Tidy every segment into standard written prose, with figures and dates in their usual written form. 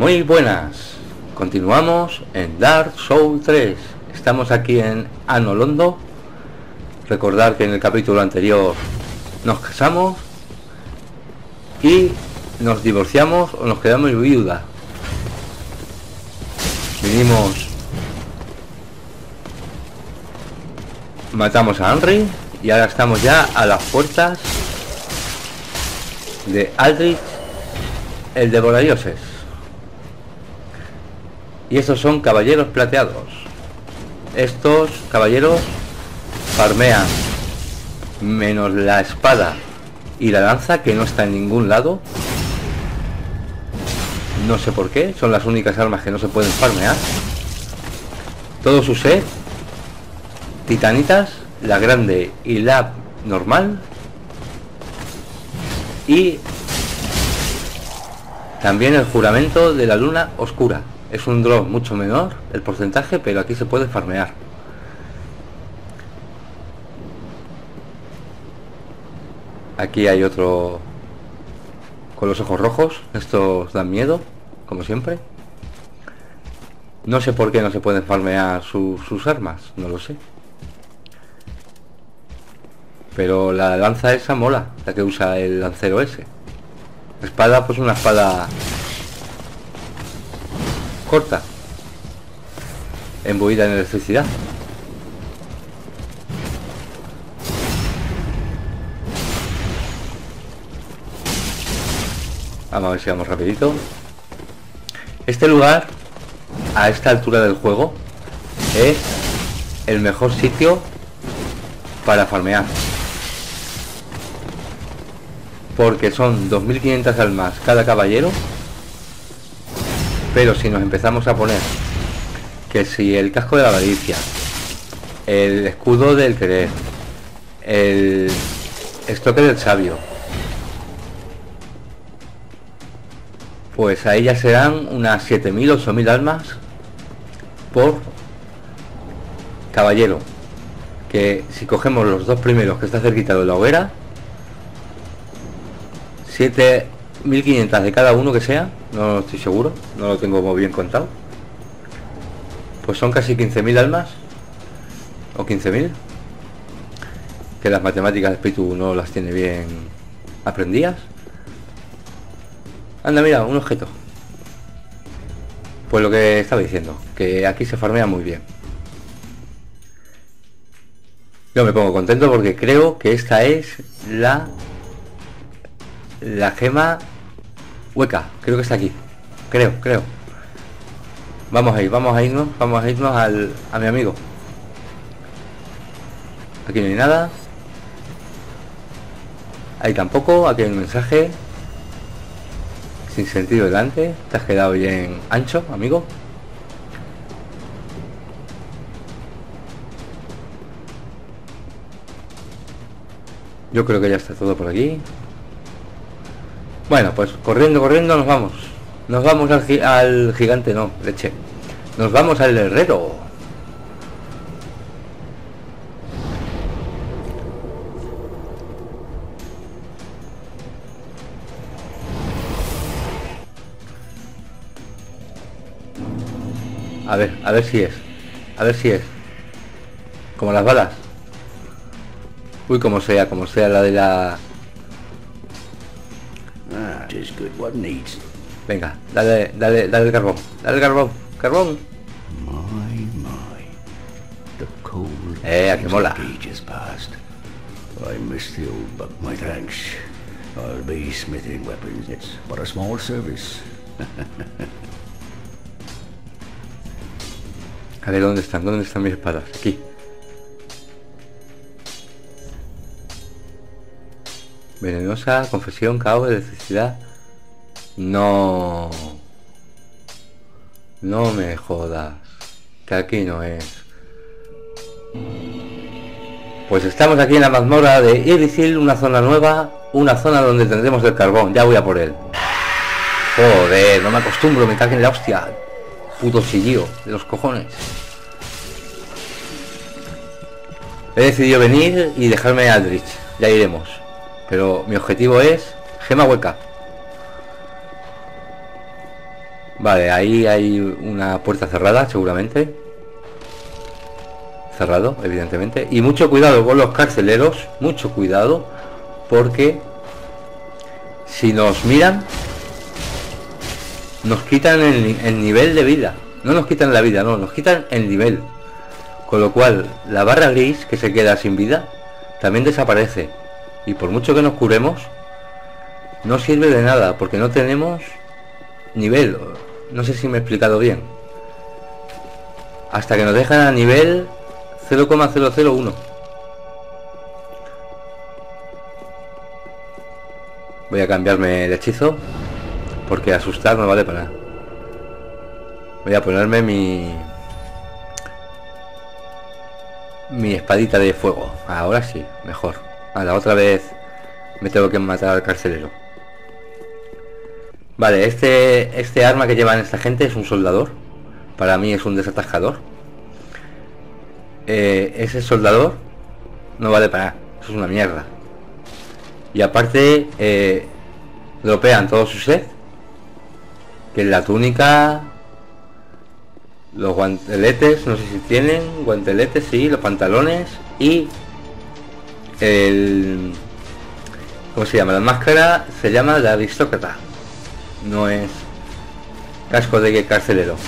Muy buenas, continuamos en Dark Souls 3. Estamos aquí en Anor Londo. Recordar que en el capítulo anterior nos casamos y nos divorciamos o nos quedamos viuda. Vinimos, matamos a Henry y ahora estamos ya a las puertas de Aldrich, el devoradioses. Y estos son caballeros plateados. Estos caballeros farmean menos la espada y la lanza, que no está en ningún lado. No sé por qué, son las únicas armas que no se pueden farmear. Todos sus set titanitas, la grande y la normal. Y también el juramento de la luna oscura. Es un drop mucho menor el porcentaje, pero aquí se puede farmear. Aquí hay otro con los ojos rojos. Estos dan miedo, como siempre. No sé por qué no se pueden farmear sus armas, no lo sé. Pero la lanza esa mola, la que usa el lancero ese. La espada, pues una espada corta, embuida en electricidad. Vamos a ver si vamos rapidito. Este lugar, a esta altura del juego, es el mejor sitio para farmear, porque son 2500 almas cada caballero. Pero si nos empezamos a poner que si el casco de la avaricia, el escudo del querer, el estoque del sabio, pues ahí ya serán unas 7000 o 8000 almas por caballero. Que si cogemos los dos primeros que está cerquita de la hoguera, 7500 de cada uno que sea, no estoy seguro, no lo tengo muy bien contado, pues son casi 15.000 almas o 15.000, que las matemáticas de espíritu no las tiene bien aprendidas. Anda, mira, un objeto. Pues lo que estaba diciendo, que aquí se farmea muy bien. Yo me pongo contento porque creo que esta es la gema hueca, creo que está aquí, creo. Vamos a irnos a mi amigo. Aquí no hay nada, ahí tampoco. Aquí hay un mensaje sin sentido delante. Te has quedado bien ancho, amigo. Yo creo que ya está todo por aquí. Bueno, pues corriendo nos vamos. Nos vamos al gigante, no, leche. Nos vamos al herrero. A ver si es. Como las balas. Uy, como sea la de la... Venga, dale el carbón. Carbón. A que mola. I miss the old buck, my thanks. I'll be smithing weapons. It's but a small service. A ver, ¿dónde están mis espadas? Aquí. Venenosa, confesión, caos, electricidad. No me jodas, que aquí no es. Pues estamos aquí en la mazmorra de Yggdrasil, una zona nueva, una zona donde tendremos el carbón. Ya voy a por él. Joder, no me acostumbro, me caguen la hostia. Puto sillío de los cojones. He decidido venir y dejarme a Aldrich. Ya iremos. Pero mi objetivo es gema hueca. Vale, ahí hay una puerta cerrada, seguramente. Cerrado, evidentemente. Y mucho cuidado con los carceleros. Mucho cuidado. Porque si nos miran, nos quitan el nivel de vida. No nos quitan la vida, no, nos quitan el nivel. Con lo cual, la barra gris que se queda sin vida también desaparece. Y por mucho que nos curemos, no sirve de nada, porque no tenemos nivel. No sé si me he explicado bien. Hasta que nos dejan a nivel 0,001. Voy a cambiarme el hechizo, porque asustar no vale para nada. Voy a ponerme mi espadita de fuego. Ahora sí, mejor. A la otra vez me tengo que matar al carcelero. Vale, este arma que llevan esta gente es un soldador. Para mí es un desatascador. Ese soldador no vale para nada. Eso es una mierda. Y aparte dropean todo su set, que es la túnica, los guanteletes, no sé si tienen guanteletes, sí, los pantalones y el... ¿cómo se llama? La máscara se llama la aristócrata. No es casco de carcelero.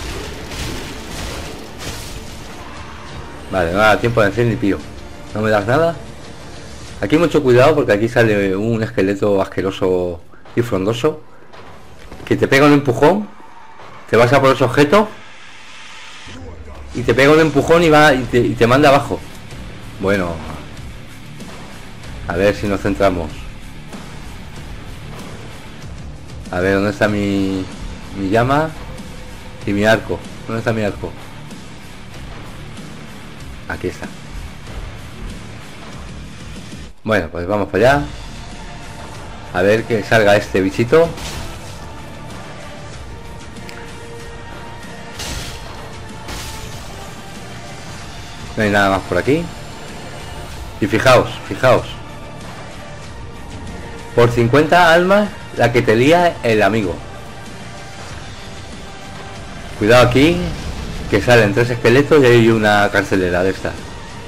Vale, no da tiempo de decir ni pío. No me das nada. Aquí mucho cuidado porque aquí sale un esqueleto asqueroso y frondoso que te pega un empujón, te vas a por ese objeto y te pega un empujón y te manda abajo. Bueno, a ver si nos centramos. A ver, ¿dónde está mi llama y mi arco? ¿Dónde está mi arco? Aquí está. Bueno, pues vamos para allá. A ver que salga este bichito. No hay nada más por aquí. Y fijaos. Por 50 almas la que te lía el amigo. Cuidado aquí, que salen 3 esqueletos y hay una carcelera de estas.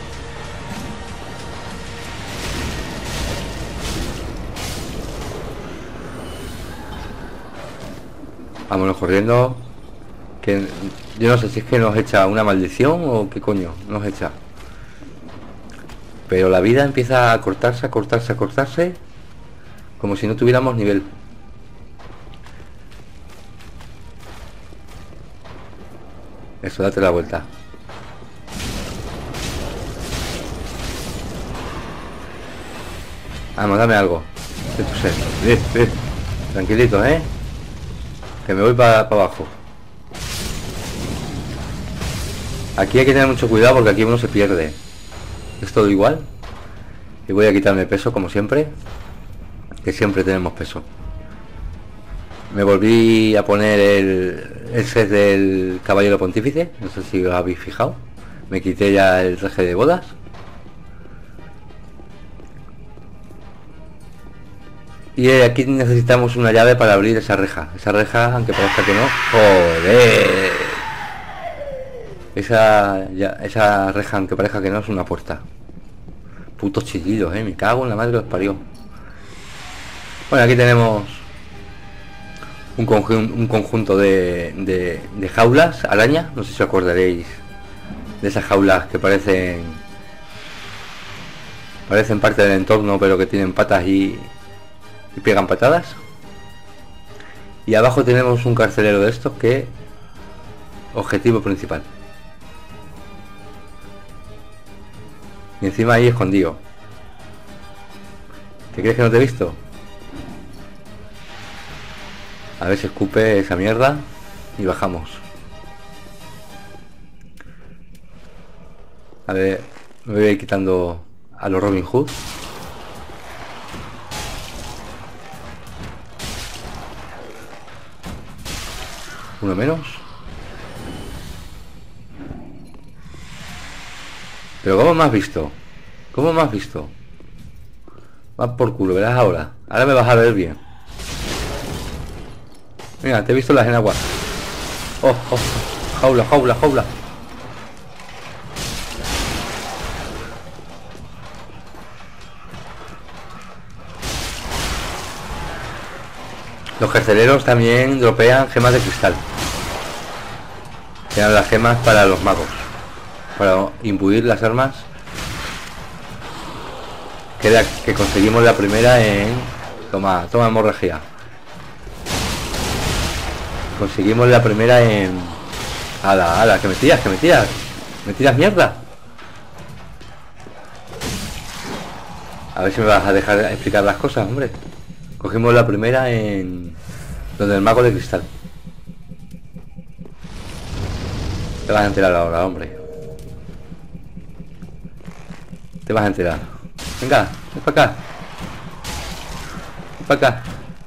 Vámonos corriendo. Que yo no sé si es que nos echa una maldición o qué coño nos echa. Pero la vida empieza a cortarse, como si no tuviéramos nivel. Eso, date la vuelta. Vamos, dame algo. De tu sed. Tranquilito, que me voy para abajo. Aquí hay que tener mucho cuidado porque aquí uno se pierde. Es todo igual. Y voy a quitarme peso como siempre, que siempre tenemos peso. Me volví a poner el set del caballero pontífice. No sé si os habéis fijado. Me quité ya el traje de bodas. Y aquí necesitamos una llave para abrir esa reja. Esa reja, aunque parezca que no. ¡Joder! Esa reja, aunque parezca que no, es una puerta. Putos chillidos, me cago en la madre que los parió. Bueno, aquí tenemos un conjunto de jaulas, araña. No sé si os acordaréis de esas jaulas que parecen parte del entorno, pero que tienen patas y pegan patadas. Y abajo tenemos un carcelero de estos que... objetivo principal. Y encima ahí escondido. ¿Te crees que no te he visto? A ver si escupe esa mierda y bajamos. A ver, me voy a ir quitando a los Robin Hood. Uno menos. Pero ¿cómo me has visto? ¿Cómo me has visto? Vas por culo, verás ahora. Ahora me vas a ver bien. Mira, te he visto las enaguas. Oh, oh, jaula, jaula, jaula. Los carceleros también dropean gemas de cristal. Eran las gemas para los magos, para imbuir las armas. Que conseguimos la primera en... Toma hemorragia. Conseguimos la primera en... Ala, que me tiras. Me tiras mierda. A ver si me vas a dejar explicar las cosas, hombre. Cogimos la primera en... Donde el mago de cristal. Te vas a enterar ahora, hombre. Te vas a enterar. Venga, ven para acá. Ven para acá.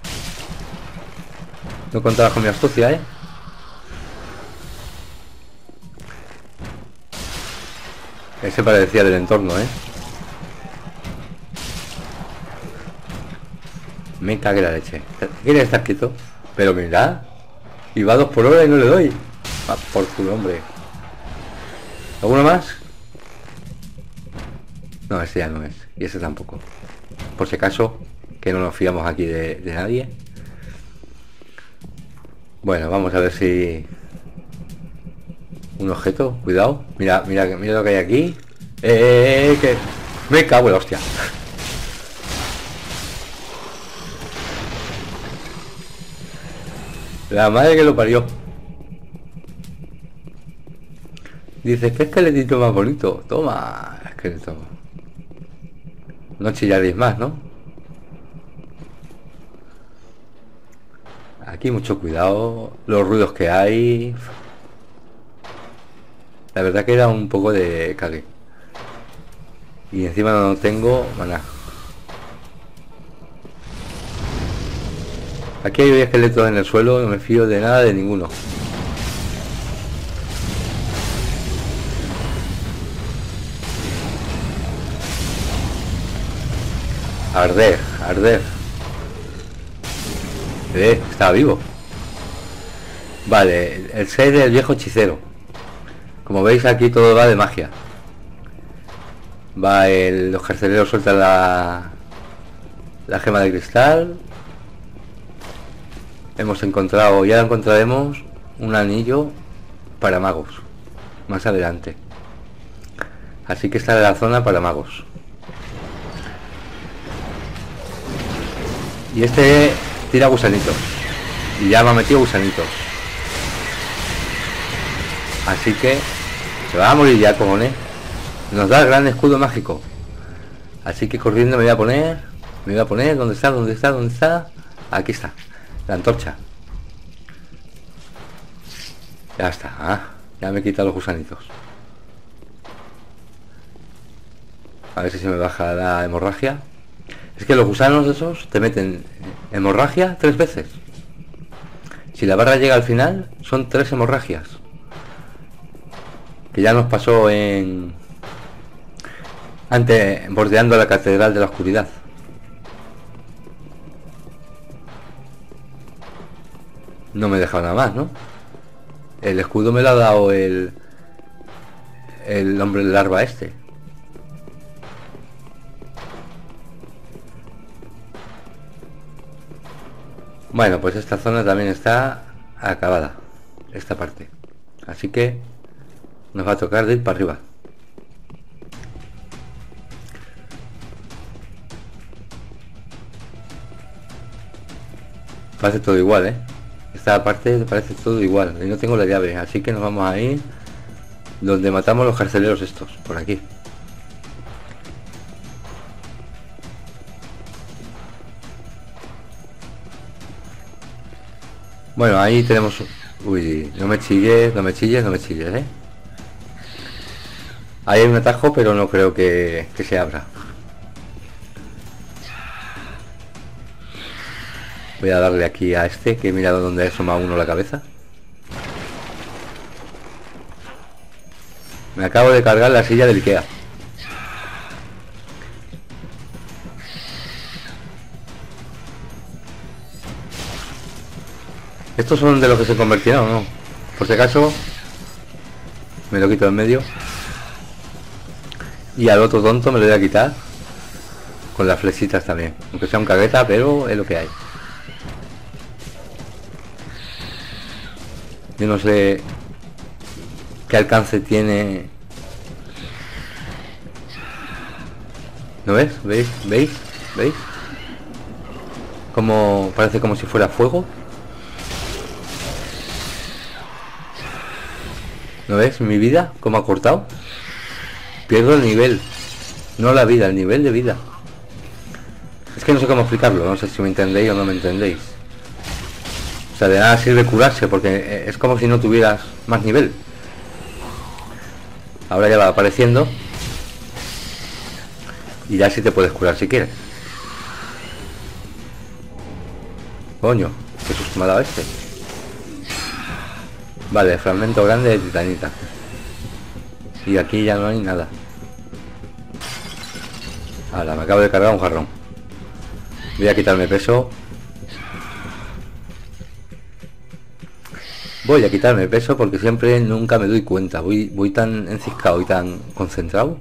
No contabas con mi astucia, ¿eh? Ese parecía del entorno, ¿eh? Me cague la leche. ¿Quieres estar quieto? Pero mirad. Y va 2 por hora y no le doy. Va por culo, hombre. ¿Alguno más? No, ese ya no es. Y ese tampoco. Por si acaso, que no nos fiamos aquí de nadie. Bueno, vamos a ver si... Un objeto, cuidado. Mira lo que hay aquí. Que... Me cago en la hostia. La madre que lo parió. Dice, ¿qué esqueletito más bonito? Toma, esqueleto. No chillaréis más, ¿no? Aquí mucho cuidado. Los ruidos que hay. La verdad que era un poco de cague. Y encima no tengo maná. Aquí hay esqueletos en el suelo. No me fío de nada de ninguno. Arder. Estaba vivo. Vale, el ser del viejo hechicero. Como veis aquí todo va de magia. Los carceleros sueltan la gema de cristal. Hemos encontrado, ya encontraremos un anillo para magos más adelante. Así que esta es la zona para magos. Y este tira gusanitos. Y ya me ha metido gusanitos. Así que se va a morir ya, cojones. Nos da el gran escudo mágico. Así que corriendo me voy a poner. ¿Dónde está? Aquí está. La antorcha. Ya está. Ya me he quitado los gusanitos. A ver si se me baja la hemorragia. Es que los gusanos esos te meten hemorragia 3 veces. Si la barra llega al final, son 3 hemorragias. Que ya nos pasó bordeando la catedral de la oscuridad. No me he dejado nada más, ¿no? El escudo me lo ha dado el hombre larva este. Bueno, pues esta zona también está acabada, esta parte. Así que nos va a tocar de ir para arriba. Parece todo igual, ¿eh? Esta parte parece todo igual. Y no tengo la llave, así que nos vamos a ir donde matamos los carceleros estos, por aquí. Bueno, ahí tenemos... Uy, no me chilles, ¿eh? Ahí hay un atajo, pero no creo que se abra. Voy a darle aquí a este, que he mirado donde asoma uno la cabeza. Me acabo de cargar la silla del Ikea. ¿Estos son de los que se convirtieron o no? por si acaso. Me lo quito en medio. Y al otro tonto me lo voy a quitar con las flechitas también, aunque sea un cagueta, pero es lo que hay. Yo no sé qué alcance tiene. ¿No ves? ¿Veis? ¿Veis? ¿Veis? Como parece como si fuera fuego. ¿No ves mi vida? ¿Cómo ha cortado? Pierdo el nivel. No la vida, el nivel de vida. Es que no sé cómo explicarlo. No sé si me entendéis o no me entendéis. O sea, de nada sirve curarse porque es como si no tuvieras más nivel. Ahora ya va apareciendo. Y ya sí te puedes curar si quieres. Coño, qué susto me ha dado este. Vale, fragmento grande de titanita. Y aquí ya no hay nada. Ahora, me acabo de cargar un jarrón. Voy a quitarme peso. Voy a quitarme peso porque siempre nunca me doy cuenta. Voy tan enciscado y tan concentrado.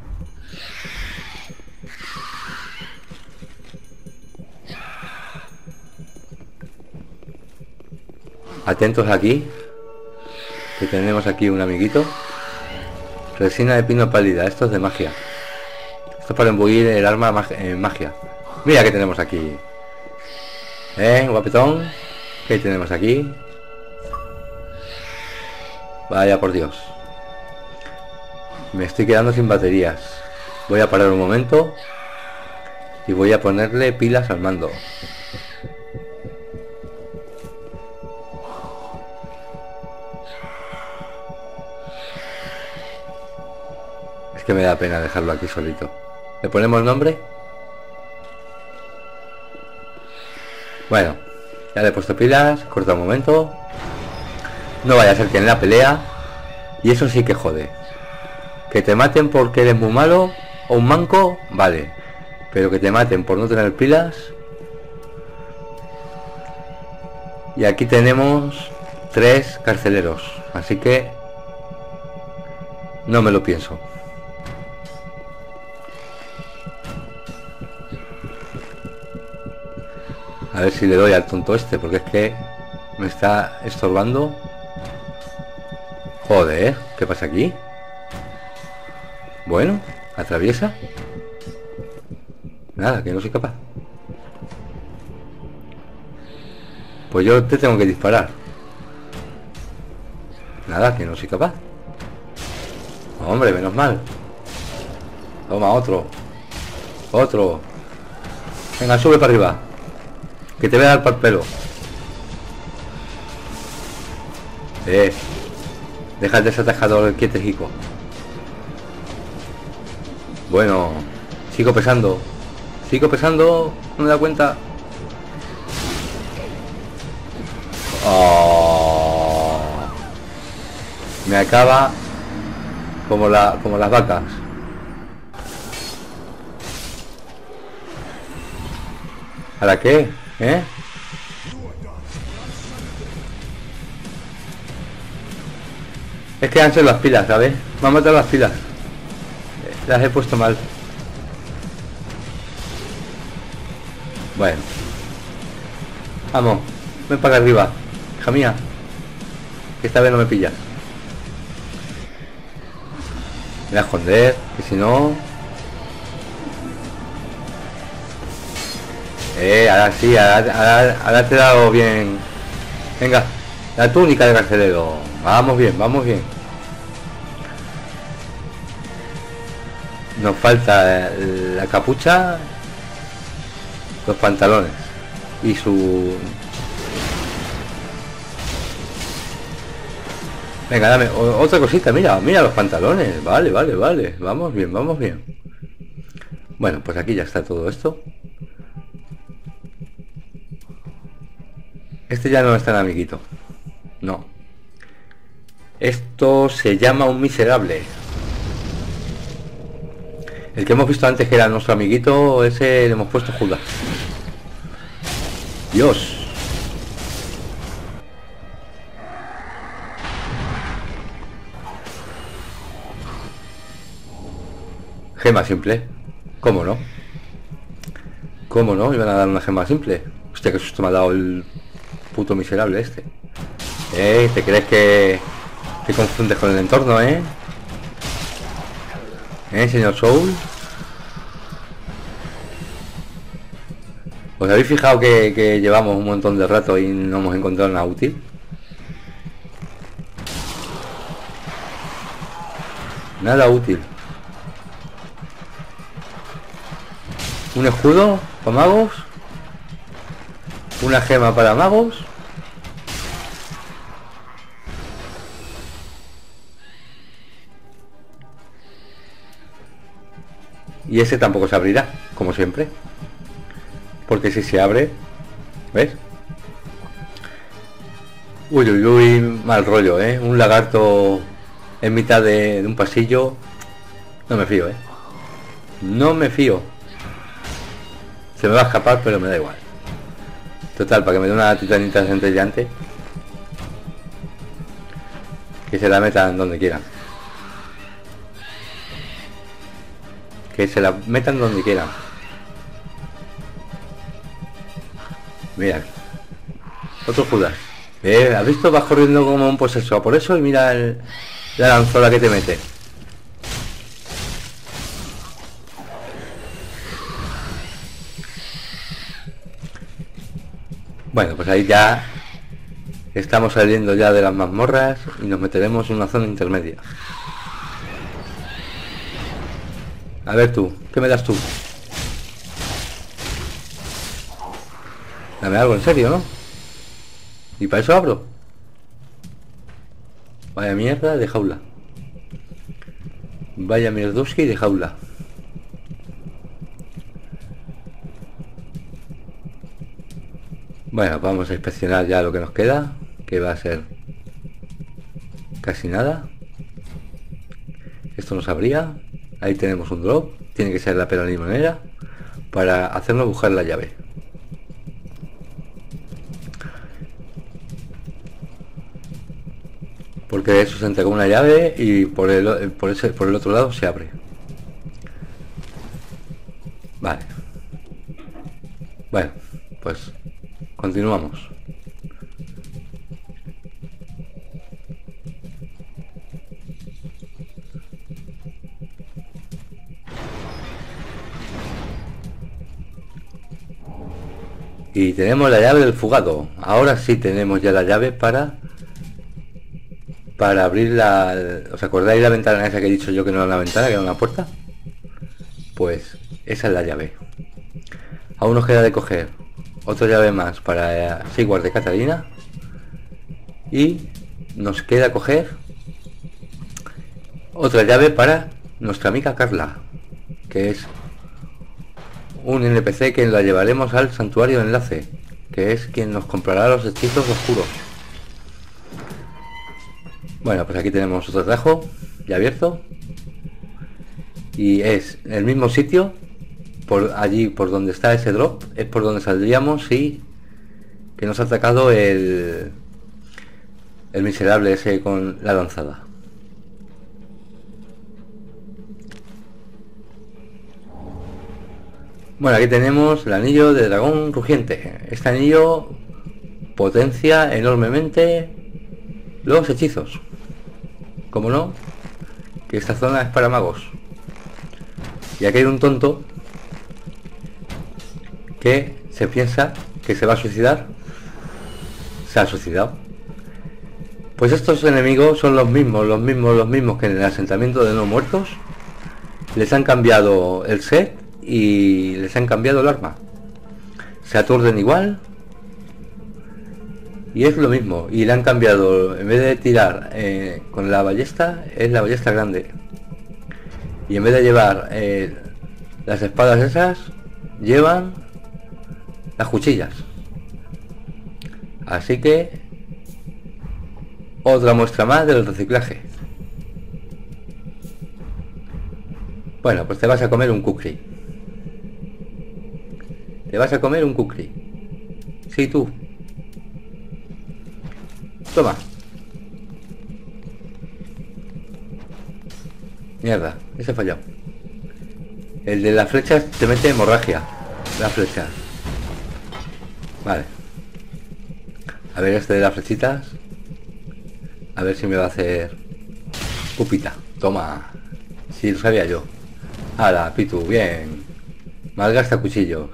Atentos aquí, que tenemos aquí un amiguito. Resina de pino pálida, esto es de magia. Esto es para embuir el arma en magia. Mira que tenemos aquí. Guapetón. ¿Qué tenemos aquí? Vaya por Dios. Me estoy quedando sin baterías. Voy a parar un momento y voy a ponerle pilas al mando. Es que me da pena dejarlo aquí solito. ¿Le ponemos nombre? Bueno, ya le he puesto pilas. Corta un momento. No vaya a ser que en la pelea. Y eso sí que jode. Que te maten porque eres muy malo o un manco, vale. Pero que te maten por no tener pilas. Y aquí tenemos 3 carceleros. Así que no me lo pienso. A ver si le doy al tonto este, porque es que me está estorbando. Joder, ¿qué pasa aquí? Bueno, atraviesa. Nada, que no soy capaz. Pues yo te tengo que disparar. Nada, que no soy capaz. Hombre, menos mal. Toma, otro. Otro. Venga, sube para arriba. Que te voy a dar para el pelo. Deja el desatajador quietecico. Bueno, sigo pesando. Sigo pesando. No me da cuenta. Oh, me acaba como las vacas. ¿Para qué? Es que han sido las pilas, ¿sabes? Me han matado las pilas. Las he puesto mal. Bueno. Vamos. Ven para acá arriba. Hija mía. Que esta vez no me pillas. Voy a esconder. Que si no... ahora sí. Ahora te he dado bien. Venga. La túnica de carcelero. Vamos bien, vamos bien. Nos falta la capucha, los pantalones y su... Venga, dame otra cosita. Mira los pantalones. Vale, vamos bien, vamos bien. Bueno, pues aquí ya está todo esto. Este ya no es tan amiguito. No. Esto se llama un miserable. El que hemos visto antes, que era nuestro amiguito, ese le hemos puesto Judas. Dios. Gema simple. ¿Cómo no? ¿Cómo no? Iban a dar una gema simple. Hostia, qué susto me ha dado el puto miserable este. ¿Te crees que te confundes con el entorno, señor Soul? ¿Os habéis fijado que llevamos un montón de rato y no hemos encontrado nada útil? Nada útil. Un escudo para magos. Una gema para magos. Y ese tampoco se abrirá, como siempre. Porque si se abre, ¿ves? Uy, uy, uy, mal rollo, un lagarto en mitad de un pasillo. No me fío, no me fío. Se me va a escapar, pero me da igual. Total, para que me dé una titanita centellante, que se la metan donde quieran. Que se la metan donde quieran. Mira, otro Judas. ¿Has visto? Vas corriendo como un poseso. Por eso, y mira la lanzola que te mete. Bueno, pues ahí ya estamos saliendo ya de las mazmorras y nos meteremos en una zona intermedia. A ver tú, ¿qué me das tú? Dame algo en serio, ¿no? Y para eso abro. Vaya mierda de jaula. Vaya mierdoski de jaula. Bueno, vamos a inspeccionar ya lo que nos queda, que va a ser casi nada. Esto nos abría. Ahí tenemos un drop. Tiene que ser la pera limonera para hacernos buscar la llave. Porque eso se entrega una llave y por el otro lado se abre. Vale. Bueno, pues continuamos. Y tenemos la llave del fugado. Ahora sí tenemos ya la llave para abrir la... ¿Os acordáis la ventana esa que he dicho yo que no era una ventana, que era una puerta? Pues esa es la llave. Aún nos queda de coger otra llave más para Sigward de Catalina. Y nos queda coger otra llave para nuestra amiga Carla, que es un NPC que la llevaremos al santuario de enlace, que es quien nos comprará los hechizos oscuros. Bueno, pues aquí tenemos otro atajo ya abierto. Y es el mismo sitio, por allí, por donde está ese drop, es por donde saldríamos si que nos ha atacado el miserable ese con la lanzada. Bueno, aquí tenemos el anillo de dragón rugiente. Este anillo potencia enormemente los hechizos. Como no, que esta zona es para magos. Y aquí hay un tonto que se piensa que se va a suicidar. Se ha suicidado. Pues estos enemigos son los mismos que en el asentamiento de no muertos. Les han cambiado el set y les han cambiado el arma. Se aturden igual y es lo mismo. Y le han cambiado, en vez de tirar con la ballesta, es la ballesta grande. Y en vez de llevar las espadas esas, llevan las cuchillas. Así que otra muestra más del reciclaje. Bueno, pues te vas a comer un kukri. Te vas a comer un kukri. Sí, tú. Toma. Mierda, ese he fallado. El de las flechas te mete hemorragia. Las flechas. Vale. A ver este de las flechitas. A ver si me va a hacer pupita. Toma. Si lo sabía yo. Hala, Pitu, bien. Malgasta cuchillos.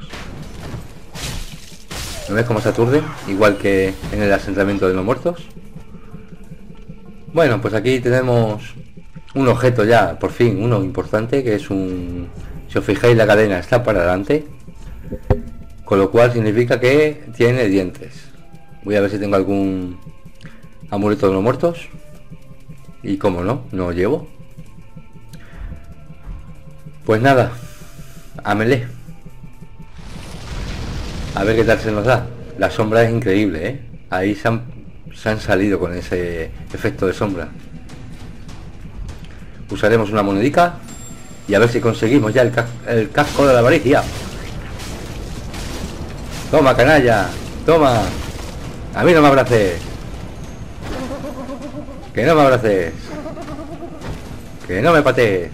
¿No ves cómo se aturden? Igual que en el asentamiento de los muertos. Bueno, pues aquí tenemos un objeto ya, por fin, uno importante, que es un... Si os fijáis, la cadena está para adelante, con lo cual significa que tiene dientes. Voy a ver si tengo algún amuleto de los muertos. Y como no, no lo llevo. Pues nada, a melee. A ver qué tal se nos da. La sombra es increíble, ¿eh? Ahí se han salido con ese efecto de sombra. Usaremos una monedica y a ver si conseguimos ya el casco de la avaricia. Toma, canalla, toma. A mí no me abraces. Que no me abraces. Que no me patees.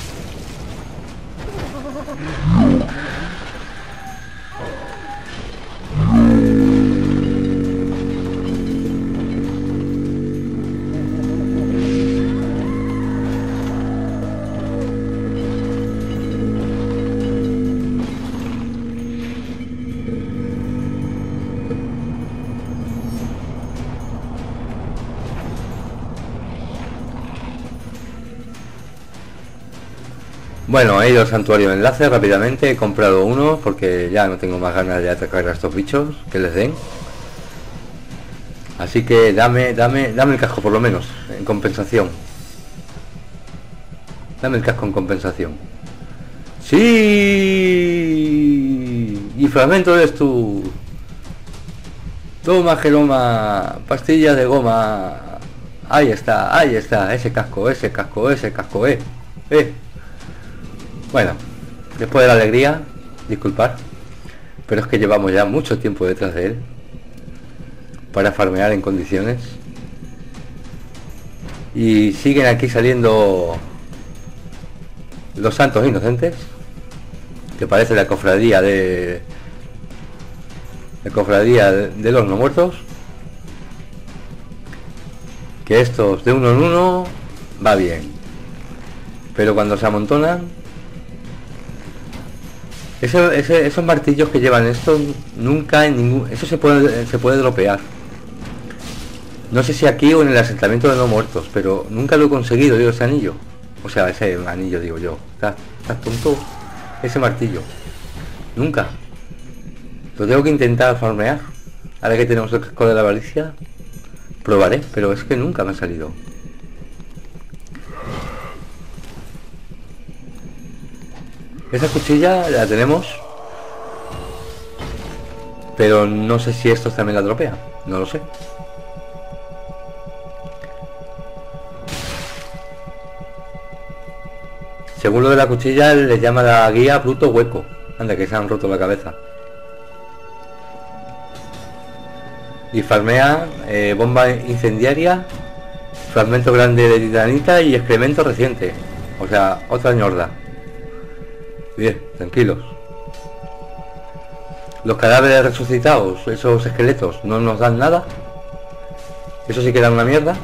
Bueno, he ido al santuario de enlace rápidamente, he comprado uno porque ya no tengo más ganas de atacar a estos bichos que les den. Así que dame el casco por lo menos, en compensación. Dame el casco en compensación. ¡Sí! Y fragmento de esto. Toma, Jeroma, pastillas de goma. Ahí está, ese casco, Bueno, después de la alegría, disculpad, pero es que llevamos ya mucho tiempo detrás de él para farmear en condiciones y siguen aquí saliendo los santos inocentes, que parece la cofradía de los no muertos, que estos de uno en uno va bien, pero cuando se amontonan, esos martillos que llevan estos, nunca en ningún... Eso se puede dropear. No sé si aquí o en el asentamiento de los muertos, pero nunca lo he conseguido yo ese anillo. O sea, ese anillo digo yo. ¿Estás tonto? Ese martillo. Nunca. Lo tengo que intentar farmear. Ahora que tenemos el casco de la avaricia, probaré, pero es que nunca me ha salido. Esa cuchilla la tenemos, pero no sé si estos también la dropean, no lo sé. Según lo de la cuchilla, les llama la guía bruto hueco. Anda, que se han roto la cabeza. Y farmea bomba incendiaria, fragmento grande de titanita y excremento reciente. O sea, otra ñorda. Bien, tranquilos. Los cadáveres resucitados, esos esqueletos, no nos dan nada. Eso sí que da una mierda.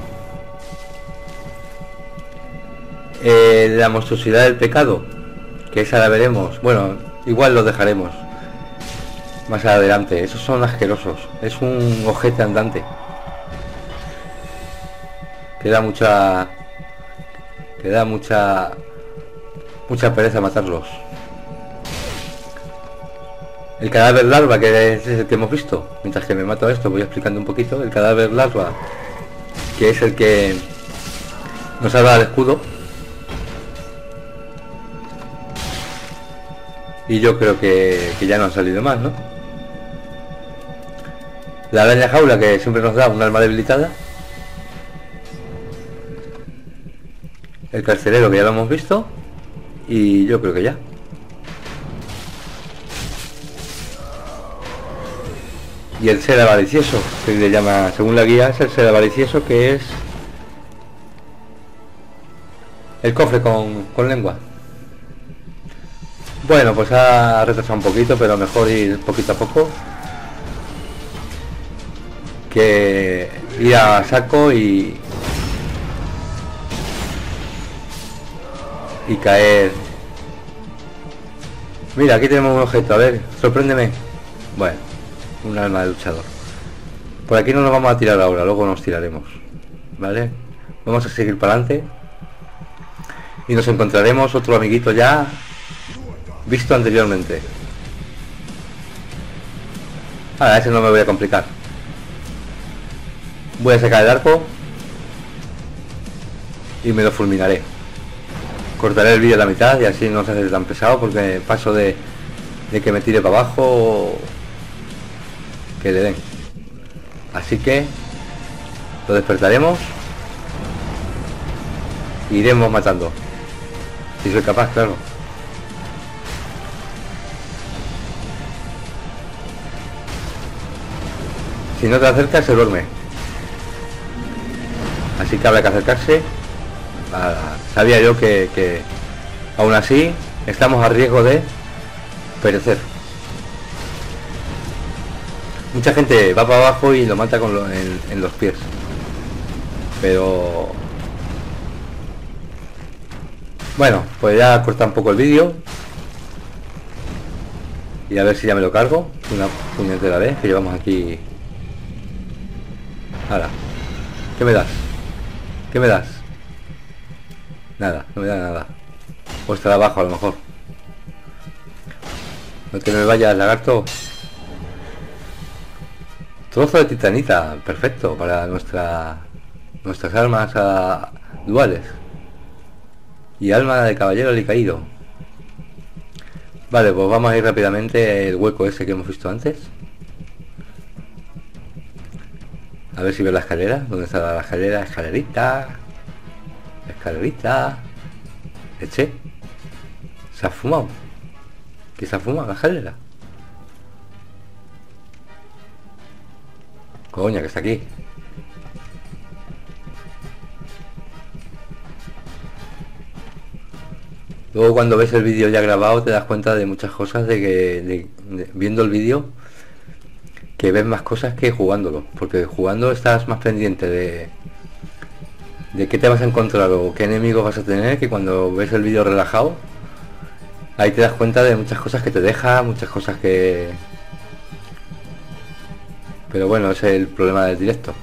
La monstruosidad del pecado, que esa la veremos. Bueno, igual lo dejaremos más adelante. Esos son asquerosos. Es un ojete andante. Queda mucha pereza matarlos. El cadáver larva, que es el que hemos visto. Mientras que me mato a esto, voy explicando un poquito. El cadáver larva, que es el que nos ha dado el escudo. Y yo creo que ya no han salido más, ¿no? La araña jaula, que siempre nos da un arma debilitada. El carcelero, que ya lo hemos visto. Y yo creo que ya. Y el ser avaricioso, que le llama, según la guía, es el ser avaricioso, que es el cofre con lengua. Bueno, pues ha retrasado un poquito, pero mejor ir poquito a poco que ir a saco y caer. Mira, aquí tenemos un objeto, a ver, sorpréndeme. Bueno, un alma de luchador. Por aquí no nos vamos a tirar ahora, luego nos tiraremos, ¿vale? Vamos a seguir para adelante y nos encontraremos otro amiguito ya visto anteriormente. Ahora, ese no me voy a complicar. Voy a sacar el arco y me lo fulminaré. Cortaré el vídeo a la mitad y así no se hace tan pesado, porque paso de que me tire para abajo que le den. Así que lo despertaremos e iremos matando. Si soy capaz, claro. Si no te acercas, se duerme. Así que habrá que acercarse. Sabía yo que aún así estamos a riesgo de perecer. Mucha gente va para abajo y lo mata en los pies. Pero bueno, pues ya corta un poco el vídeo. Y a ver si ya me lo cargo. Una puñetera vez que llevamos aquí. Ahora, ¿qué me das? ¿Qué me das? Nada, no me da nada. O estará abajo a lo mejor. No te me vayas, lagarto. Trozo de titanita, perfecto para nuestras armas duales. Y alma de caballero alicaído. Vale, pues vamos a ir rápidamente el hueco ese que hemos visto antes. A ver si veo la escalera. ¿Dónde está la escalera? Escalerita. Escalerita. Eche. Se ha fumado. ¿Qué se ha fumado la escalera? Coña, que está aquí. Luego cuando ves el vídeo ya grabado te das cuenta de muchas cosas, de que viendo el vídeo que ves más cosas que jugándolo, porque jugando estás más pendiente de qué te vas a encontrar o qué enemigos vas a tener, que cuando ves el vídeo relajado ahí te das cuenta de muchas cosas que te deja, muchas cosas que... Pero bueno, ese es el problema del directo.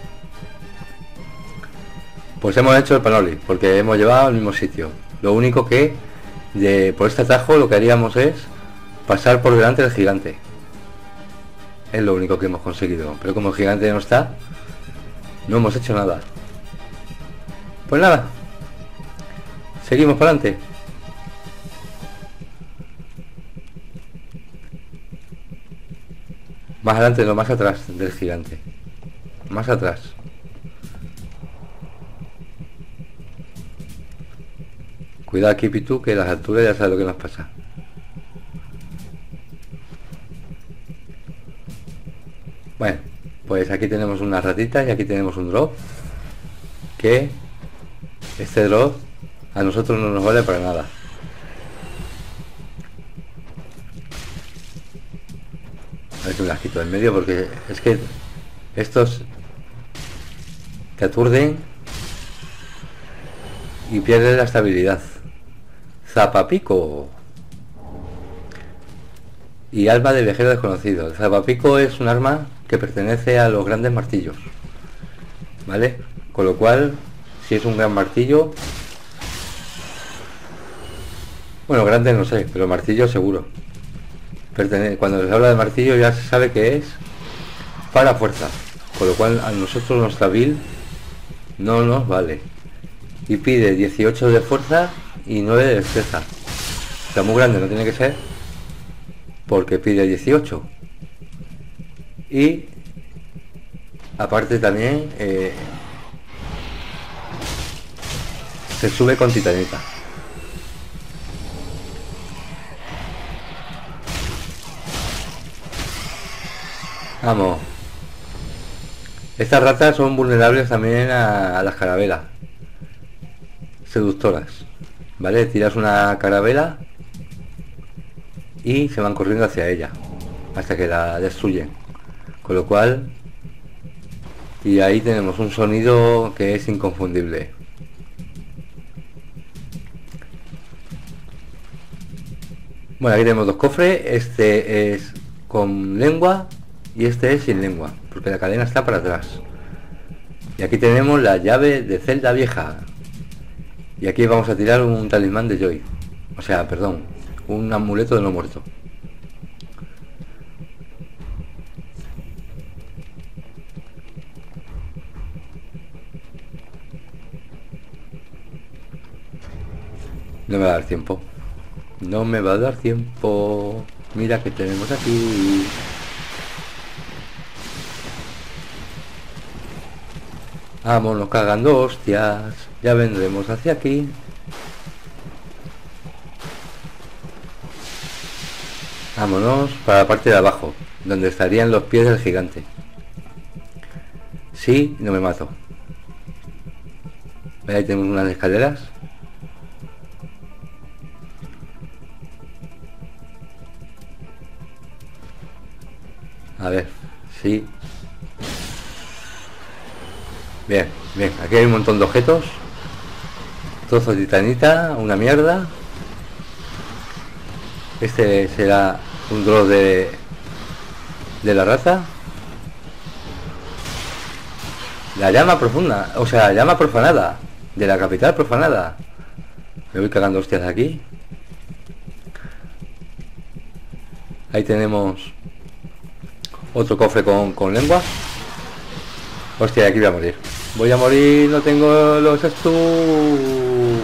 Pues hemos hecho el panoli, porque hemos llevado al mismo sitio. Lo único que por este atajo lo que haríamos es pasar por delante del gigante. Es lo único que hemos conseguido. Pero como el gigante no está, no hemos hecho nada. Pues nada, seguimos para adelante. Más adelante, no, más atrás del gigante. Más atrás. Cuidado aquí, Pitu, que las alturas ya sabes lo que nos pasa. Bueno, pues aquí tenemos unas ratitas y aquí tenemos un drop. Que este drop a nosotros no nos vale para nada. A ver si me las quito del medio, porque es que estos te aturden y pierdes la estabilidad. Zapapico y alma de viajero desconocido. El zapapico es un arma que pertenece a los grandes martillos, ¿vale? Con lo cual, si es un gran martillo, bueno, grande no sé, pero martillo seguro. Cuando se habla de martillo ya se sabe que es para fuerza, con lo cual a nosotros nuestra build no nos vale. Y pide 18 de fuerza y 9 de destreza. O sea, muy grande no tiene que ser, porque pide 18. Y aparte también se sube con titanita. Vamos. Estas ratas son vulnerables también a las carabelas seductoras, ¿vale? Tiras una carabela y se van corriendo hacia ella hasta que la destruyen, con lo cual, y ahí tenemos un sonido que es inconfundible. Bueno, aquí tenemos dos cofres, este es con lengua y este es sin lengua, porque la cadena está para atrás. Y aquí tenemos la llave de Zelda vieja. Y aquí vamos a tirar un talismán de Joy. O sea, perdón, un amuleto de no muerto. No me va a dar tiempo. No me va a dar tiempo. Mira que tenemos aquí. Vámonos cagando hostias. Ya vendremos hacia aquí. Vámonos para la parte de abajo, donde estarían los pies del gigante. Sí, no me mato. Ahí tenemos unas escaleras. A ver, sí. Bien, bien. Aquí hay un montón de objetos. Trozo de titanita, una mierda. Este será un drop de la raza. La llama profunda, o sea, llama profanada. De la capital profanada. Me voy cagando hostias aquí. Ahí tenemos otro cofre con lengua. Hostia, aquí voy a morir. Voy a morir, no tengo los stun.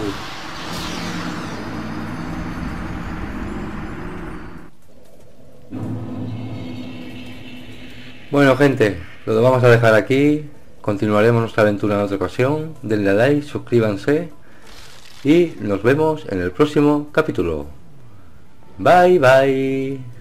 Bueno, gente, lo vamos a dejar aquí. Continuaremos nuestra aventura en otra ocasión. Denle a like, suscríbanse y nos vemos en el próximo capítulo. Bye bye.